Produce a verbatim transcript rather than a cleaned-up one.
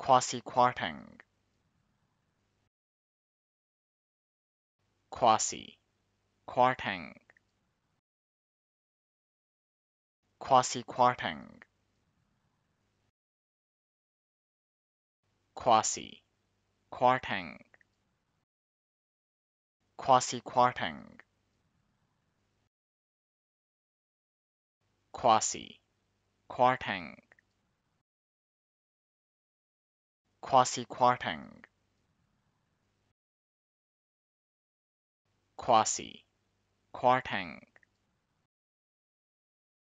Kwasi Kwarteng, Kwasi, Kwarteng, Kwasi Kwarteng, Kwasi, Kwarteng, Kwasi Kwarteng, Kwasi, Kwarteng, Kwasi Kwarteng, Kwasi, Kwarteng,